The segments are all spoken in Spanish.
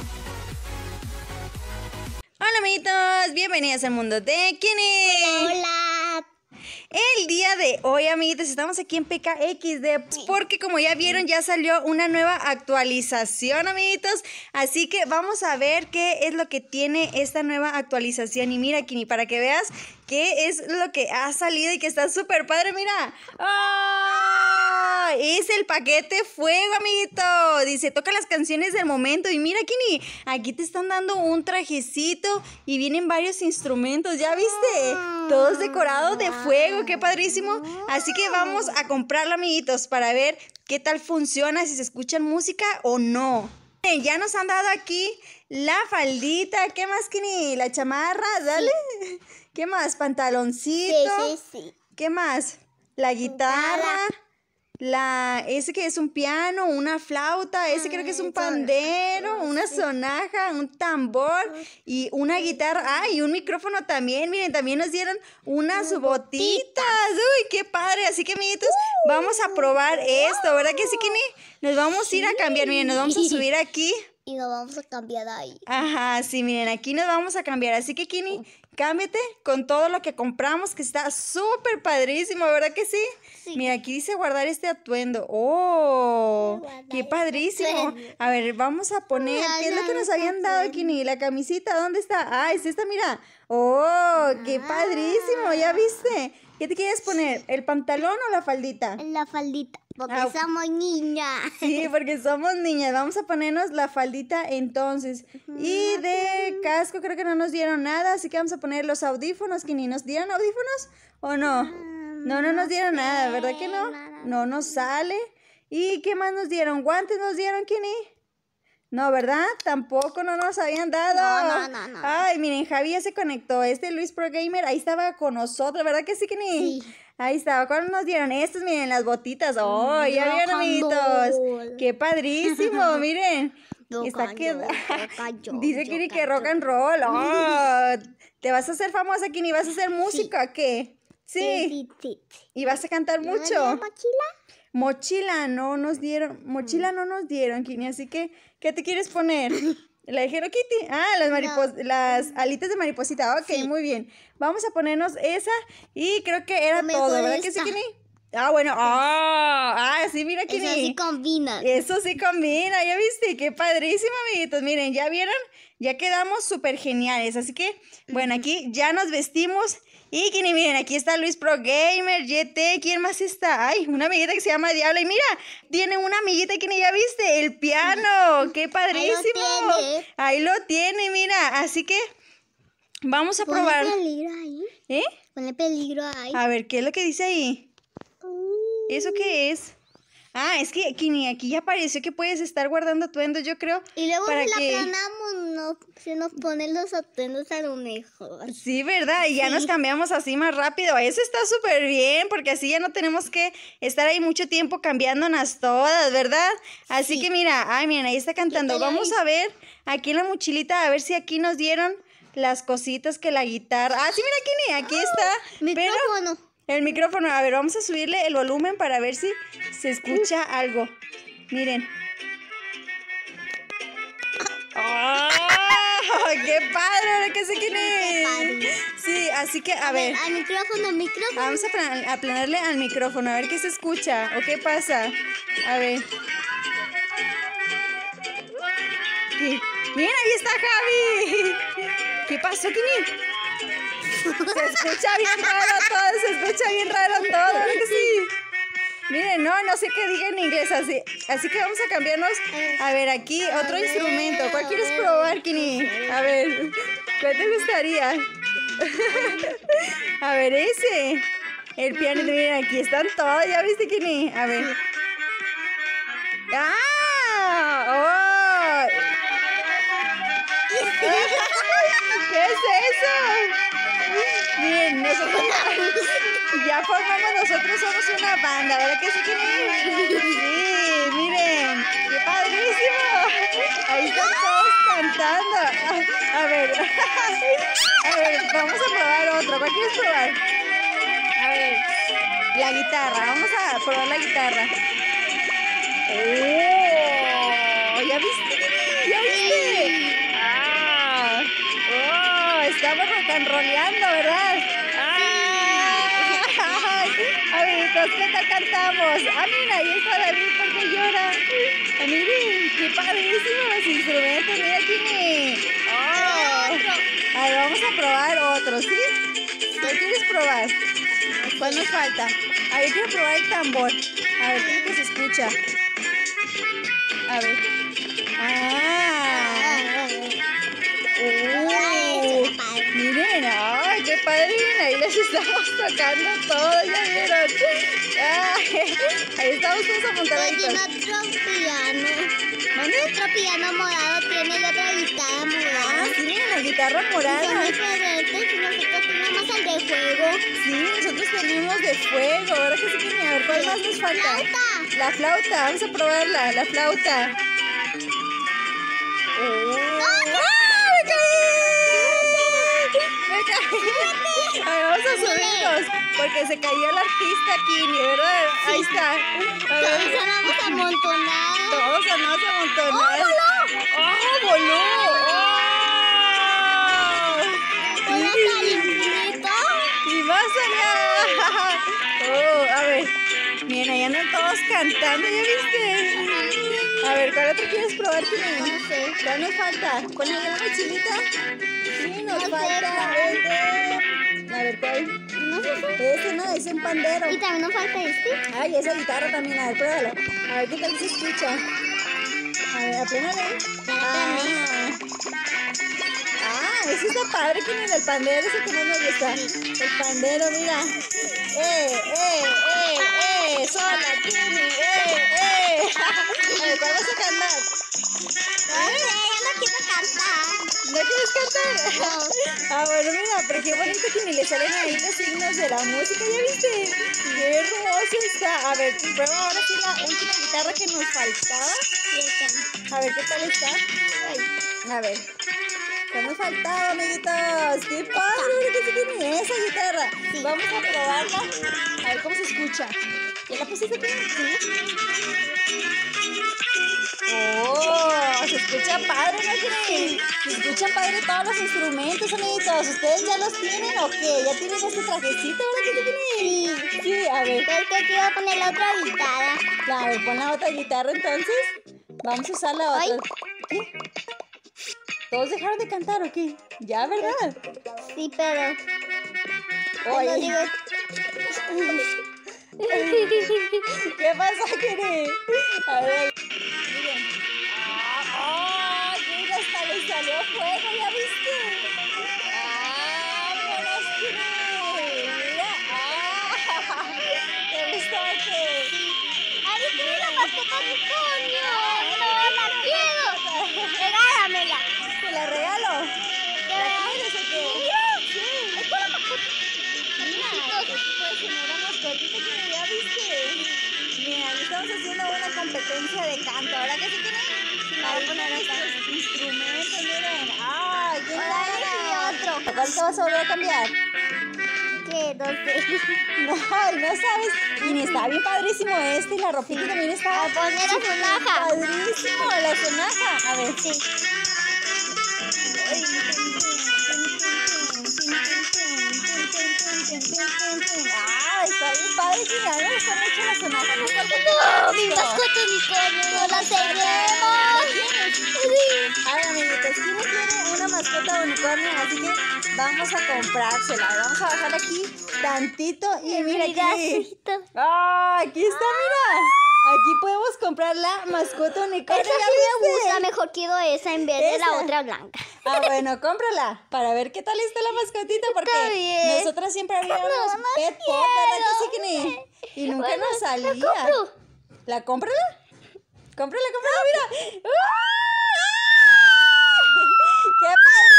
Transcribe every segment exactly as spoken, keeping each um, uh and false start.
Hola amiguitos, bienvenidos al mundo de Kenny. Hola, hola. El día de hoy, amiguitos, estamos aquí en P K X D porque como ya vieron ya salió una nueva actualización, amiguitos. Así que vamos a ver qué es lo que tiene esta nueva actualización. Y mira, Kenny, para que veas qué es lo que ha salido y que está súper padre, mira. ¡Oh! Es el paquete fuego, amiguito. Dice, toca las canciones del momento. Y mira, Kenny, aquí te están dando un trajecito y vienen varios instrumentos, ¿ya viste? Todos decorados de fuego, qué padrísimo. Así que vamos a comprarlo, amiguitos, para ver qué tal funciona, si se escuchan música o no. Ya nos han dado aquí la faldita. ¿Qué más, Kenny? La chamarra, dale. Sí. ¿Qué más? Pantaloncito. Sí, sí, sí. ¿Qué más? La guitarra. La, ese que es un piano, una flauta, ese creo que es un pandero, una sonaja, un tambor y una guitarra. Ah, y un micrófono también. Miren, también nos dieron unas botitas. Uy, qué padre. Así que, amiguitos, vamos a probar esto, ¿verdad que sí, Kenny? Nos vamos a ir a cambiar. Miren, nos vamos a subir aquí. Y nos vamos a cambiar ahí. Ajá, sí, miren, aquí nos vamos a cambiar. Así que, Kenny, cámbiate con todo lo que compramos, que está súper padrísimo, ¿verdad que sí? Sí. Mira, aquí dice guardar este atuendo. ¡Oh! ¡Qué padrísimo! A ver, vamos a poner, ¿qué es lo que nos habían dado, Kenny? La camisita, ¿dónde está? Ah, es esta, mira. ¡Oh! ¡Qué padrísimo! ¿Ya viste? ¿Qué te quieres poner? ¿El pantalón o la faldita? La faldita, porque ah, somos niñas. Sí, porque somos niñas. Vamos a ponernos la faldita entonces. Y de casco creo que no nos dieron nada, así que vamos a poner los audífonos. ¿Kenny, nos dieron audífonos o no? No, no nos dieron nada, ¿verdad que no? No nos sale. ¿Y qué más nos dieron? ¿Guantes nos dieron, Kenny? No, ¿verdad? Tampoco no nos habían dado. No, no, no, no. Ay, miren, Javi ya se conectó. Este Luis Pro Gamer, ahí estaba con nosotros, ¿verdad que sí, Kenny? Sí. Ahí estaba. ¿Cuándo nos dieron? Estos, miren, las botitas. ¡Oh, ya vieron, amiguitos! ¡Qué padrísimo! Miren. Está que... Dice Kenny que rock and roll. ¡Oh! ¿Te vas a hacer famosa, Kenny? ¿Vas a hacer música? Sí. ¿Qué? Sí. Sí, sí, sí. ¿Y vas a cantar ¿No mucho? ¿No mochila? Mochila no nos dieron, mochila no nos dieron, Kenny, así que, ¿qué te quieres poner? ¿La de Hello Kitty? Ah, las maripos, no. Las alitas de mariposita, ok, sí. Muy bien. Vamos a ponernos esa y creo que era todo, ¿verdad esta. Que sí, Kenny? Ah, bueno, ah, ah, sí, mira, Kenny. Eso sí combina. Eso sí combina, ¿ya viste? Qué padrísimo, amiguitos. Miren, ¿ya vieron? Ya quedamos súper geniales, así que, bueno, aquí ya nos vestimos. Y Kenny, miren, aquí está Luis Pro Gamer, Y T, ¿quién más está? Ay, una amiguita que se llama Diablo. Y mira, tiene una amiguita, Kenny, ¿ya viste? El piano, qué padrísimo. Ahí lo tiene. Ahí lo tiene, mira, así que vamos a probar. ¿Ponle peligro ahí? ¿Eh? Ponle peligro ahí. A ver, ¿qué es lo que dice ahí? Uh. ¿Eso qué es? Ah, es que, Kenny, aquí ya apareció que puedes estar guardando atuendos, yo creo. Y luego para si la que... aplanamos, no, se nos ponen los atuendos a lo mejor. Sí, ¿verdad? Y ya sí. Nos cambiamos así más rápido. Eso está súper bien, porque así ya no tenemos que estar ahí mucho tiempo cambiándonos todas, ¿verdad? Así sí. Que mira, ay, miren, ahí está cantando. Vamos a ver aquí en la mochilita, a ver si aquí nos dieron las cositas que la guitarra... Ah, sí, mira, Kenny, aquí oh, está. Micrófono. Pero... El micrófono, a ver, vamos a subirle el volumen para ver si se escucha algo. Miren. ¡Oh! ¡Qué padre! ¿Ahora qué sé quién es? Sí, así que, a, a ver. ver. Al micrófono, al micrófono. Vamos a, plan a planearle al micrófono, a ver qué se escucha o qué pasa. A ver. ¿Qué? Miren, ahí está Javi. ¿Qué pasó, Kenny? Se escucha bien raro todo, se escucha bien raro todo, ¿verdad que sí? Miren, no, no sé qué diga en inglés, así, así que vamos a cambiarnos. A ver, aquí otro instrumento. ¿Cuál quieres probar, Kenny? A ver, ¿cuál te gustaría? A ver, ese. El piano, miren, aquí están todos, ¿ya viste, Kenny? A ver. ¡Ah! ¡Oh! ¿Qué es eso? Miren, nosotros ya formamos, nosotros somos una banda, ¿verdad que sí, Kenny? Sí, miren, qué padrísimo. Ahí están todos cantando. A, a ver, a ver, vamos a probar otro. ¿Cuál quieres probar? A ver, la guitarra, vamos a probar la guitarra. ¡Oh! ¿Ya viste? ¿Ya viste? están roleando, ¿verdad? Amiguitos, ¿qué tal cantamos? Ah, mira, ahí está David porque llora. Ah, miren, qué padrísimos los instrumentos. Mira, tiene. Oh. A ver, vamos a probar otro, ¿sí? ¿Cuál quieres probar? ¿Cuál nos falta? A ver, quiero probar el tambor. A ver, ¿cómo que se escucha? A ver. Ah. Oh. Miren, ay, qué padre. Ahí les estamos tocando todo, ya vieron. Ay, ahí estamos todos apuntaditos. Oye, otro piano. ¿Dónde? Otro piano morado tiene y otra guitarra morada. Ah, sí, miren, la guitarra morada. Son diferentes y nosotros tenemos el de fuego. Sí, nosotros tenemos de fuego. Ahora que sí que a ver, ¿cuál más nos falta? Flauta. La flauta, vamos a probarla, la flauta. Oh. ¡Ah, me caí! ¡Me caí! A ver, vamos a subirnos, porque se cayó el artista Kini, ¿verdad? Ahí está. A ver. Todos vamos a amontonar. Todos andamos a amontonar. ¡Oh, voló! ¡Oh, voló! ¡Oh! ¡Voló hasta el infinito! ¡Y más allá! Oh, a ver. Miren, ahí andan todos cantando, ¿ya viste? A ver, ¿cuál otro quieres probar, Kini? No sé. ¿Cuál nos falta? ¿Con la llama chilita? Sí, nos No sé, falta ¿cuál? el de... A ver, ¿cuál? No sé. Ese no, es un pandero. Y también nos falta este. Ay, esa guitarra también, a ver, pruébalo. A ver qué tal se escucha. A ver, apréndale. Ah. Ah, ese está padre, que mira, el pandero, ese que no me gusta. El pandero, mira. Eh, eh, eh, eh, sola, Kini, eh, eh. A ver, ¿cuál vas a cantar? No sé, yo no quiero cantar. ¿No quieres cantar? Ah, bueno, mira, pero qué bonito que ni le salen ahí los signos de la música, ¿ya viste? Qué hermoso está. A ver, prueba ahora sí la última guitarra que nos faltaba. A ver, ¿qué tal está? Ay, a ver. ¿Qué nos faltaba, amiguitos? ¡Qué padre! ¿Qué se tiene esa guitarra? Sí. Vamos a probarla. A ver cómo se escucha. ¿Ya la pusiste aquí? Sí. ¡Oh! Se escucha padre, ¿no creen? Se escuchan padre todos los instrumentos, amiguitos. ¿Ustedes ya los tienen o qué? ¿Ya tienen este trajecito? ¿Verdad que se tienen? Sí. Sí, a ver. Pero es que quiero poner la otra guitarra. A ver, pon la otra guitarra entonces. Vamos a usar la otra. Ay. ¿Qué? ¿Todos dejaron de cantar o qué? Ya, ¿verdad? Sí, pero... Oye. No digo... ¿Qué pasa, Kini? A ver. Miren. ¡Ah! Mira, hasta le salió fuego, ¿ya viste? ¡Ah! ¡Vámonos, Kini! Mira. ¡Ah! ¿Te gustó qué? ¡Ay, tiene la mascota unicornio! ¡No, la quiero! ¡Regálamela! ¿Te la regalo? ¿La quieres o qué? Sí. Sí. ¡Ay, con la mascota! Mira, que sí puedes tener una mascotita, que ya viste. Mira, ahí estamos haciendo una competencia de canto. ¿Ahora qué se tiene? Ahí poner estos instrumentos, miren. ¡Ay, qué Ay, padre! otro! ¿Cuál te vas a volver a cambiar? ¿Qué? No sé. No, no sabes. Y está bien padrísimo este. Y la ropita también está. A poner la sonaja. Padrísimo, la sonaja. A ver, sí. Ah, está bien padre, que ya me gusta mucho la sonaja. ¡No! ¡Mi mascota unicornio! ¡No la tenemos! A ver, amiguitos, ¿quién no quiere una mascota unicornio? Así que vamos a comprársela. Vamos a bajar aquí tantito y mira aquí. ¡Ah! Aquí está, mira. Aquí podemos comprar la mascota unicornio. Esa sí me gusta, mejor quiero esa en vez de la Esa. otra blanca. Ah, bueno, cómprala para ver qué tal está la mascotita, porque Está bien. nosotras siempre abríamos No, no Pet Pop, ¿verdad que sí, Kini? Y nunca Bueno, nos la salía. compro. ¿La cómprala? Cómprala, cómprala, mira. ¡Qué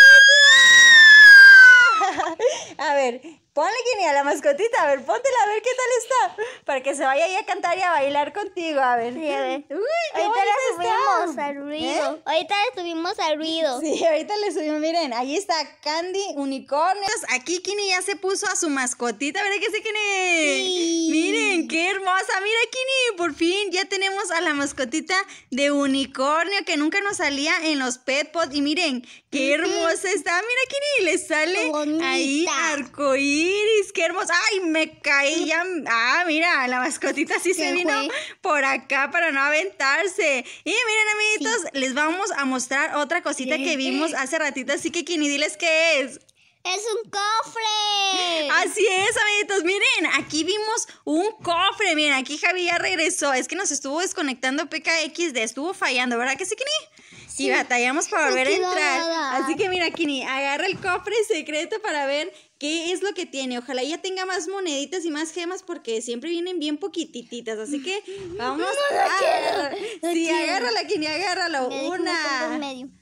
padrísimo! A ver, ponle, Kini, a la mascotita, a ver, póntela a ver qué tal está, para que se vaya ahí a cantar y a bailar contigo, a ver. Sí, a ver. Uy, qué Ahorita bonita la está. subimos al al ruido. ¿Eh? Ahorita le subimos al ruido. Sí, ahorita le subimos. Miren, ahí está Candy, unicornio. Aquí Kini ya se puso a su mascotita, ¿verdad que sí, Kini? Sí. Miren, qué hermosa. Mira, Kini, por fin ya tenemos a la mascotita de unicornio que nunca nos salía en los Petpod. Y miren, qué hermosa está. Mira, Kini, le sale ahí arcoíris. Qué hermosa. Ay, me caí ya. Ah, mira, la mascotita sí se vino fue? por acá para no aventarse. Y miren, amiguitos, sí. les vamos a mostrar otra cosita ¿Qué? que vimos hace ratito. Así que, Kini, diles qué es. ¡Es un cofre! Así es, amiguitos. Miren, aquí vimos un cofre. Miren, aquí Javi ya regresó. Es que nos estuvo desconectando P K X D. Estuvo fallando, ¿verdad que sí, Kini? Sí. Y batallamos para volver a entrar. Así que mira, Kini, agarra el cofre secreto para ver qué es lo que tiene. Ojalá ya tenga más moneditas y más gemas porque siempre vienen bien poquitititas. Así que vamos no, no, a... No sí, quiero. agárrala, Kini, agárrala. Me Una,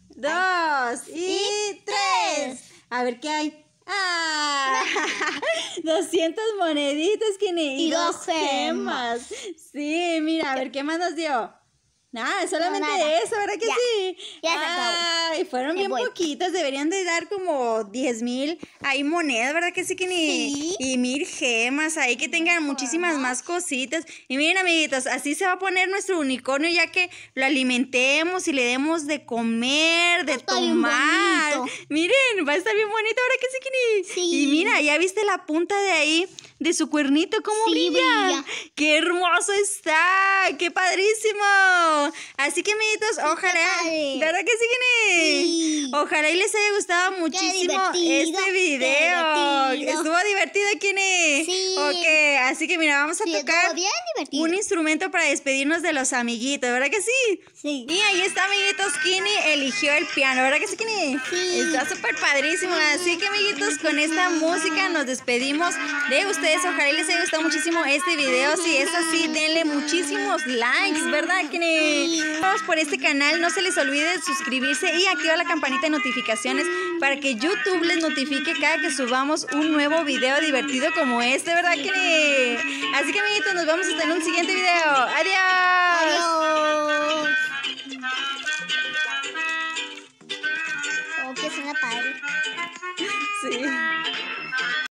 dos y, y tres. A ver qué hay. ¡Ah! doscientas moneditas, Kini. Y, y dos gemas. gemas. Sí, mira, a ver qué más nos dio. Nada, solamente no, nada. eso, ¿verdad que ya. sí? Ya se acabó. Ay, fueron Me bien voy. poquitas, deberían de dar como diez mil ahí monedas, ¿verdad que sí, Kini? Sí. Y mil gemas ahí que tengan muchísimas más cositas. Y miren, amiguitos, así se va a poner nuestro unicornio ya que lo alimentemos y le demos de comer, de Está tomar. Miren, va a estar bien bonito, ¿verdad que sí, Kini? Sí. Y mira, ¿ya viste la punta de ahí? De su cuernito, ¿cómo sí, brilla? brilla? ¡Qué hermoso está! ¡Qué padrísimo! Así que, amiguitos, ojalá... ¿Verdad que sí, Kini? Sí. Ojalá y les haya gustado muchísimo este video. ¿Estuvo divertido, Kini? Sí. Ok, así que mira, vamos a sí, tocar bien divertido. un instrumento para despedirnos de los amiguitos, ¿verdad que sí? Sí. Y ahí está, amiguitos, Kini eligió el piano, ¿verdad que sí, Kini? Sí. Está súper padrísimo. Así que, amiguitos, con esta música nos despedimos de ustedes. Ojalá les haya gustado muchísimo este video. Si es así, denle muchísimos likes, ¿verdad, Kini? Vamos por este canal. No se les olvide suscribirse y activar la campanita de notificaciones para que YouTube les notifique cada que subamos un nuevo video divertido como este, ¿verdad, Kini? Así que, amiguitos, nos vemos hasta en un siguiente video. ¡Adiós! ¡Adiós! Oh, que suena padre. Sí.